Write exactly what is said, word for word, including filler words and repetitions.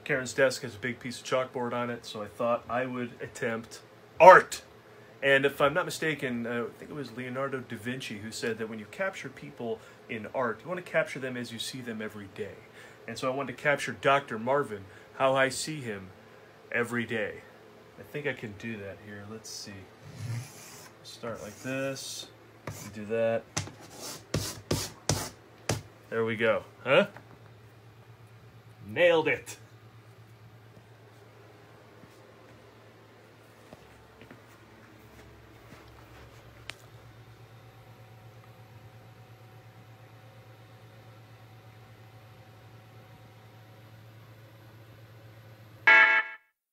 Karen's desk has a big piece of chalkboard on it, so I thought I would attempt art. And if I'm not mistaken, uh, I think it was Leonardo da Vinci who said that when you capture people in art, you want to capture them as you see them every day. And so I wanted to capture Doctor Marvin, how I see him every day. I think I can do that here. Let's see. Start like this. Do that. There we go. Huh? Nailed it.